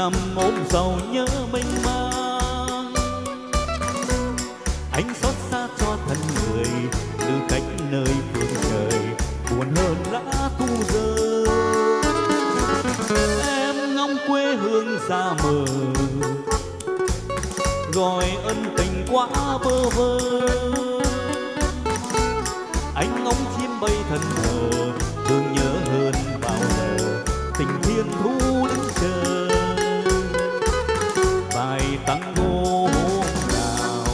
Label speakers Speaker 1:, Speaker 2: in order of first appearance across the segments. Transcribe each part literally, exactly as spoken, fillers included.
Speaker 1: nằm ôm sầu nhớ mênh mang. Anh xót xa cho thân người từ cách nơi phương trời, buồn hơn lá thu rơi. Em ngóng quê hương xa mờ, gọi ân tình quá bơ vơ. Anh ngóng chim bay thân thờ, thương nhớ hơn bao giờ tình thiên thu đứng chờ. Bài tango hôm nào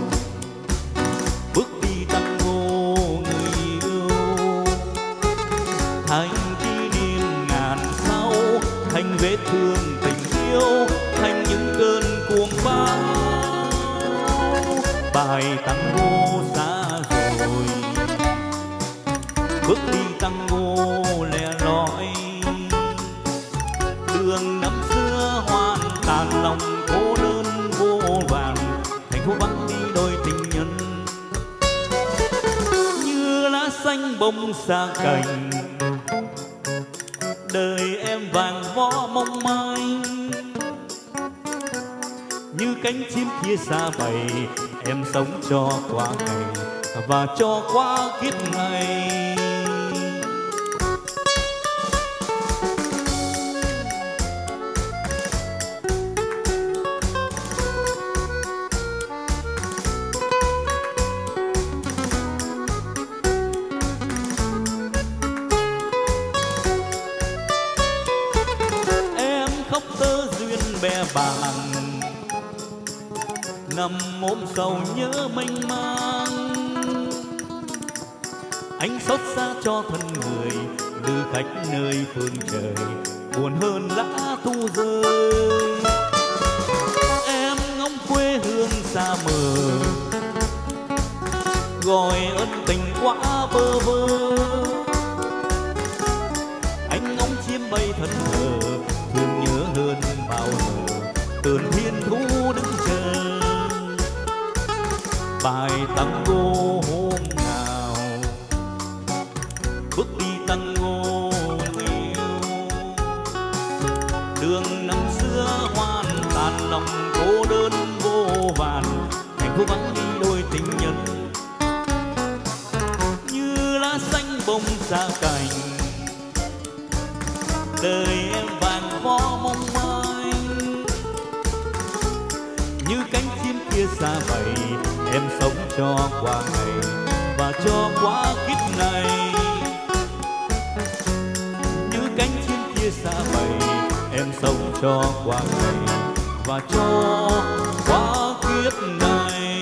Speaker 1: bước đi tango người yêu, thành kỷ niệm ngàn sau, thành vết thương tình yêu, thành những cơn cuồng bão. Bài tango xa rồi, bước đi tango lẻ loi, đường năm xưa hoan tàn lòng cô đơn vô vàn, thành phố vắng đi đôi tình nhân. Như lá xanh bông xa cành, đời em vàng võ mong manh. Như cánh chim kia xa bay, em sống cho qua ngày và cho qua kiếp ngày. Em khóc tơ duyên bè bàng, nằm ôm sầu nhớ mênh mang. Anh xót xa cho thân người từ khách nơi phương trời, buồn hơn lá thu rơi. Em ngóng quê hương xa mờ, gọi ân tình quá bơ vơ. Anh ngóng chim bay thân thờ, thương nhớ hơn bao giờ tường thiên thu đứng chờ. Bài tango hôm nào bước đi tango yêu, đường năm xưa hoan tàn lòng cô đơn vô vàn, thành phố vắng đi đôi tình nhân. Như lá xanh bông xa cành, đời em vàng võ mong manh. Như cánh chim kia xa bay, em sống cho qua ngày và cho qua kiếp này. Như cánh chim kia xa bay, em sống cho qua ngày và cho qua kiếp này.